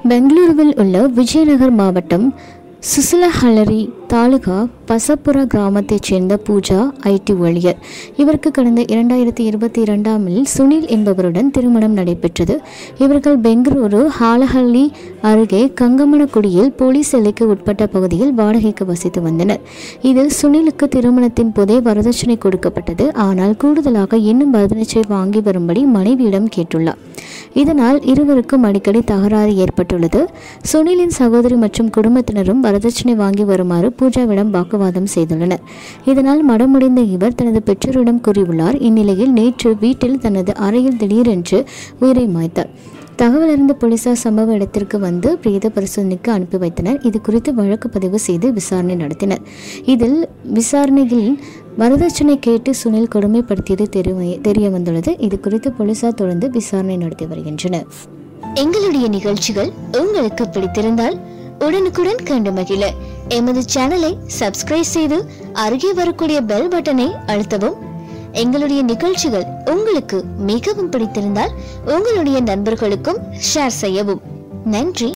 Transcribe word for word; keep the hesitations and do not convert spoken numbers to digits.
பெங்களூருவில் உள்ள விஜயநகர் மாவட்டம் சுசலஹள்ளரி தாலுகா பசப்புரா கிராமத்தைச் சேர்ந்த பூஜா ஐடி ஊழியர். இவருக்கு கடந்த இரண்டாயிரத்தி இருபத்தி இரண்டாமில் சுனில் என்பவருடன் திருமணம் நடைபெற்றது. இவர்கள் பெங்களூரு ஹாலஹள்ளி அருகே கங்கமனக்குடியில் போலீஸ் எல்லைக்கு உட்பட்ட பகுதியில் வாடகைக்கு வசித்து வந்தனர். இதில் சுனிலுக்கு திருமணத்தின் போதே வரதட்சணை கொடுக்கப்பட்டது. ஆனால் கூடுதலாக இன்னும் வரதட்சணை வாங்கி வரும்படி மனைவியிடம் கேட்டுள்ளார். இதனால் இருவருக்கும் அடிக்கடி தகராறு ஏற்பட்டுள்ளது. சுனிலின் சகோதரி மற்றும் குடும்பத்தினரும் வரதட்சணை வாங்கி வருமாறு பூஜாவிடம் வாக்குவாதம் செய்துள்ளனர். இதனால் மடமுடைந்த இவர் தனது பெற்றோரிடம் கூறியுள்ளார். இந்நிலையில் நேற்று வீட்டில் தனது அறையில் திடீரென்று உயிரை மாய்த்தார். தகவல் அறிந்த போலீசார் சம்பவ இடத்திற்கு வந்து பிரேத பரிசோதனைக்கு அனுப்பி வைத்தனர். இது குறித்து வழக்கு பதிவு செய்து விசாரணை நடத்தினர். இதில் விசாரணையில் வரதட்சணை கேட்டு சுனில் கொடுமைப்படுத்தியது தெரிய வந்துள்ளது. இது குறித்து போலீசார் தொடர்ந்து விசாரணை நடத்தி வருகின்றனர். எங்களுடைய நிகழ்ச்சிகள் உங்களுக்கு பிடித்திருந்தால் உடனுக்குடன் கண்டு மகிழ எமது சேனலை சப்ஸ்கிரைப் செய்து அருகே வரக்கூடிய பெல் பட்டனை அழுத்தவும். எங்களுடைய நிகழ்ச்சிகள் உங்களுக்கு மிகவும் பிடித்திருந்தால் உங்களுடைய நண்பர்களுக்கும் ஷேர் செய்யவும். நன்றி.